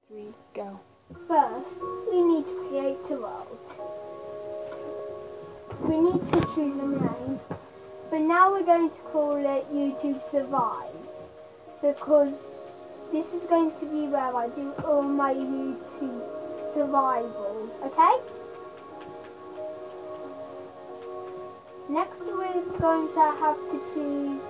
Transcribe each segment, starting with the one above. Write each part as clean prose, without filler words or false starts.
3, go. First, we need to create a world. We need to choose a name, but now we're going to call it YouTube Survive, because this is going to be where I do all my YouTube survivals, okay? Next we're going to have to choose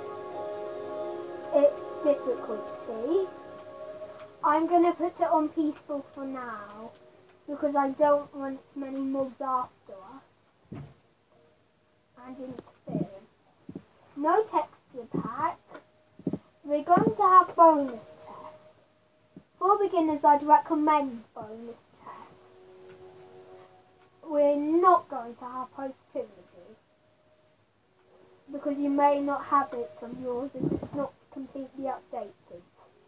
its difficulty. I'm going to put it on peaceful for now, because I don't want many mobs after us and interfering. No texture pack. We're going to have bonus tests. For beginners, I'd recommend bonus tests. We're not going to have post privileges, because you may not have it on yours if it's not completely updated.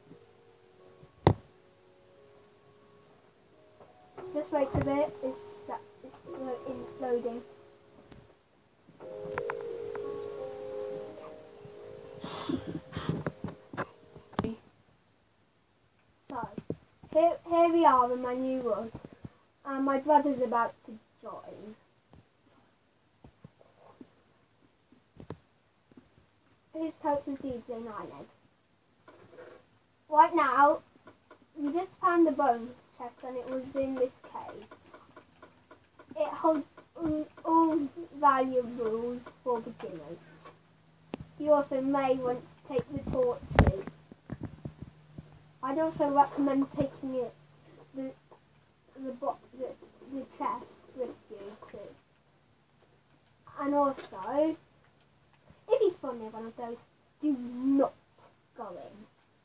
Just wait a bit, it's loading. So, here we are in my new world, and my brother's about to join. His character's DJ Nineegg. Right now, we just found the bonus chest and it was in this cave. It holds all valuables for beginners. You also may want to take the torches. I'd also recommend taking the chest with you too. And also, if you spawn near one of those, do not go in.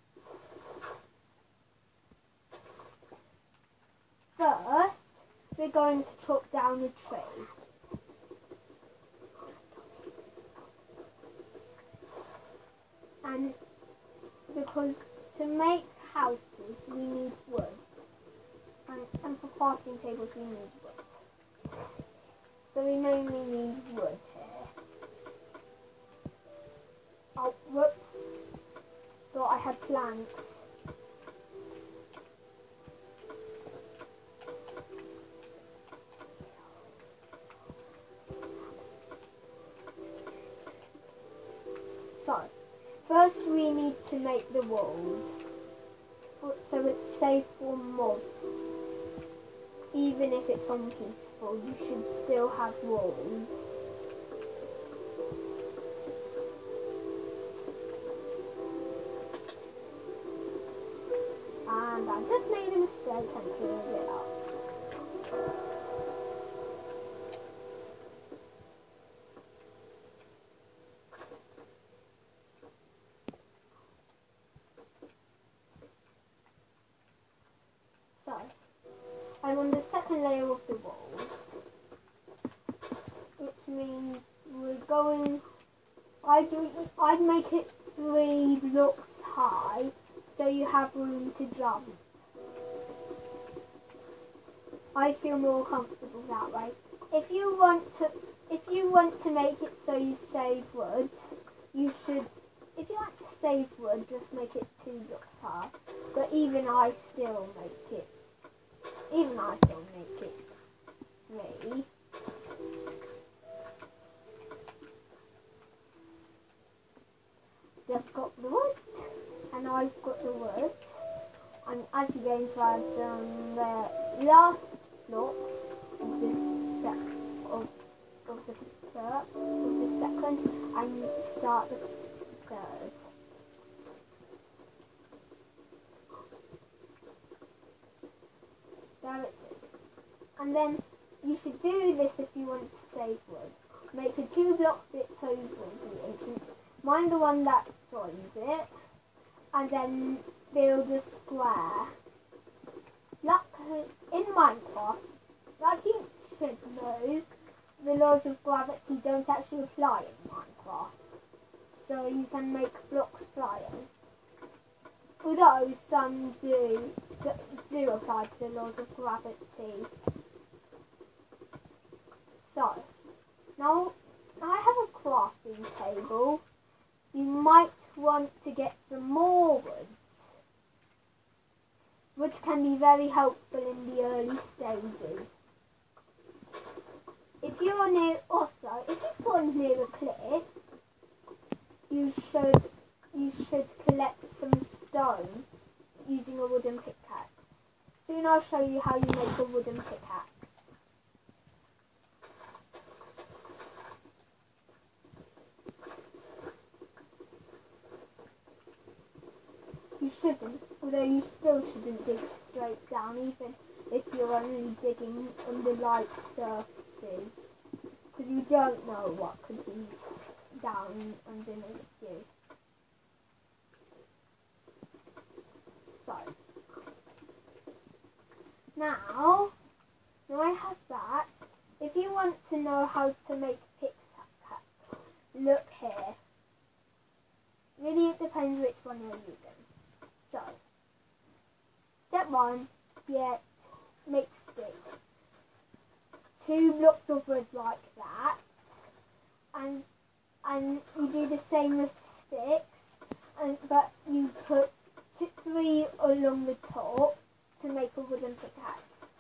First, we're going to chop down a tree. And because to make houses we need wood. And for crafting tables we need wood. So we mainly need wood here. Oh, whoops. Thought I had planks. So, first we need to make the walls, so it's safe for mobs. Even if it's on peaceful, you should still have walls. And I just made a mistake and cleared it up. So, I'm on the second layer of the walls, which means we're going, I'd make it 3 blocks high, so you have room to jump. I feel more comfortable that way. If you want to make it so you save wood, you should, if you want to save wood, just make it 2 blocks high. But even I still make it 3. Just got the wood, and I've got the wood. I'm actually going to add the last blocks of this second, and start the third. There it is. And then you should do this if you want to save wood. Make a 2 block bit over the entrance. Mind the one that joins it, and then build a square. In Minecraft, like you should know, the laws of gravity don't actually apply in Minecraft. So you can make blocks flying. Although some do apply to the laws of gravity. So, now I have a crafting table. You might want to get some more wood. which can be very helpful in the early stages. If you're near, also, if you spawn near a cliff, you should collect some stone using a wooden pickaxe. Soon I'll show you how you make a wooden pickaxe. You shouldn't, although you still shouldn't dig straight down, even if you're only digging under light surfaces, because you don't know what could be down underneath you. So, now I have that. If you want to know how to make a pickaxe, look here. Really, it depends which one you're using. So, step 1, make sticks. 2 blocks of wood like that, and you do the same with sticks, but you put 3 along the top to make a wooden pickaxe.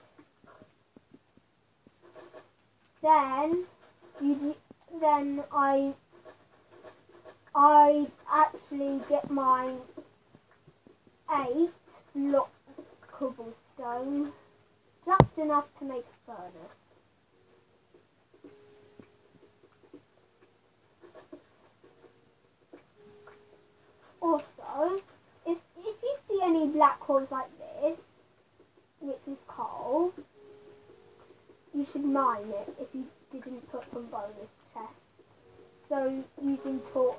Then I actually get mine 8 block cobblestone, just enough to make a furnace. Also, if you see any black holes like this, which is coal, you should mine it if you didn't put on bonus chests. So using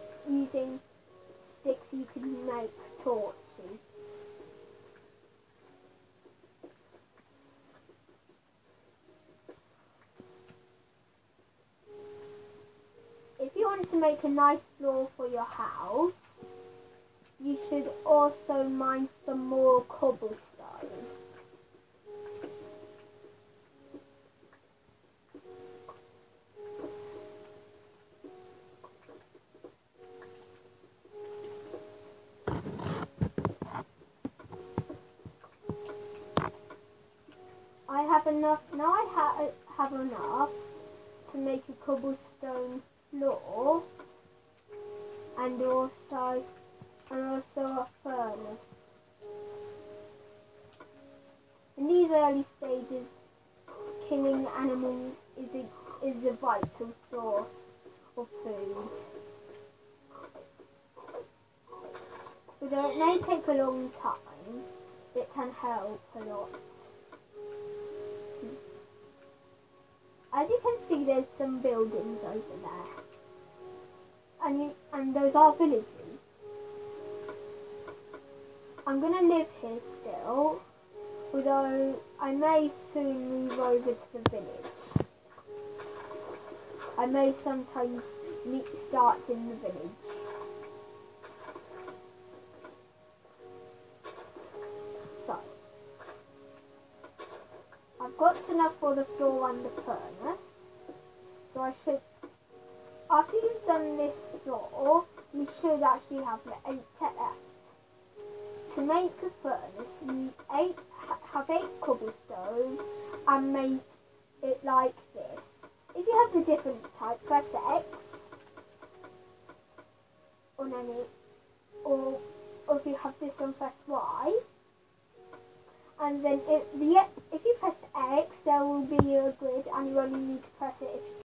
sticks you can make torches. If you want to make a nice floor for your house, you should also mine some more cobblestone. I have enough to make a cobblestone floor and also a furnace. In these early stages, killing animals is a vital source of food. Although it may take a long time, it can help a lot. As you can see, there's some buildings over there, and those are villages. I'm gonna live here still, although I may soon move over to the village. I may sometimes start in the village. So, I've got enough for the floor and the furnace, so after you've done this floor, you should actually have 8 left. To make a furnace, you have 8 cobblestone and make it like this. If you have the different type, press X on any, or if you have this one, press Y. And then if you press X, there will be a grid, and you only need to press it if